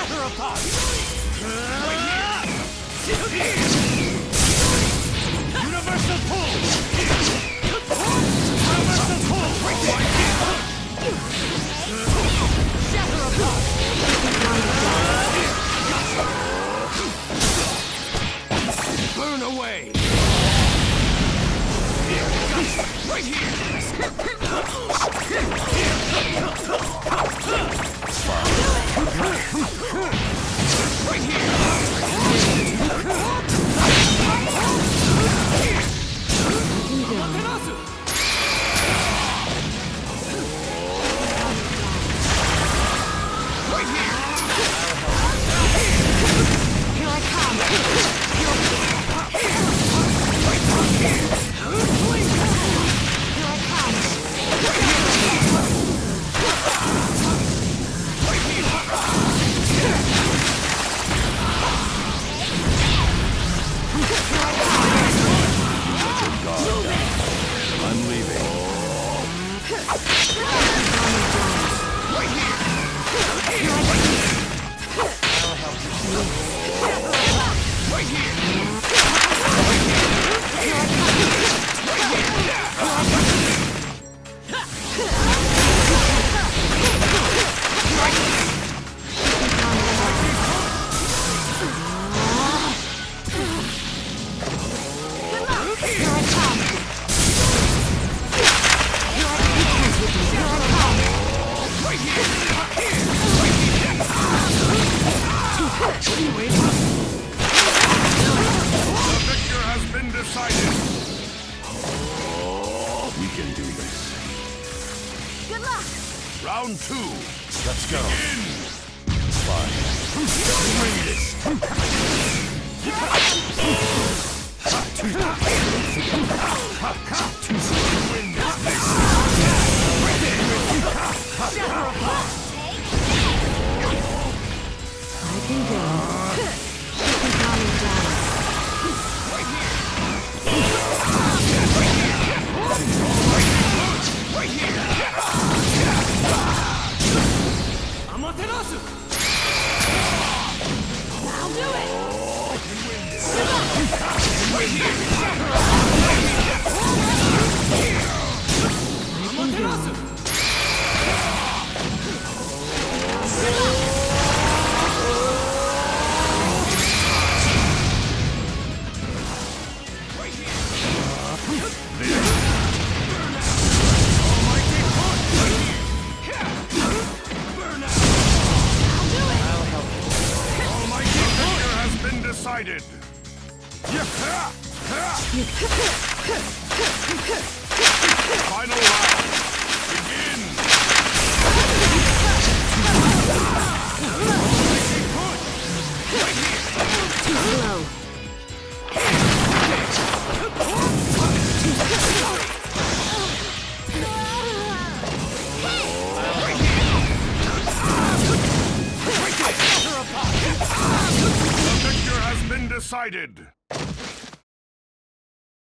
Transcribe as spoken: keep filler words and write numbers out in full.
Shatter apart! Universal pull! Universal pull! Shatter apart! Burn away! Right here! Right here! Amaterasu! Right here! Here I come! Here I come! I'm leaving. Right here! I'll help you. Right here! Decided. We can do this. Good luck. Round two. Let's go. Begin. Fine. Win this. Win this. I can go. You can calm me down. Amaterasu! I'll do it! I can win this. Right here! Amaterasu! Decided. Final round. Begin. Too slow. The victor has been decided.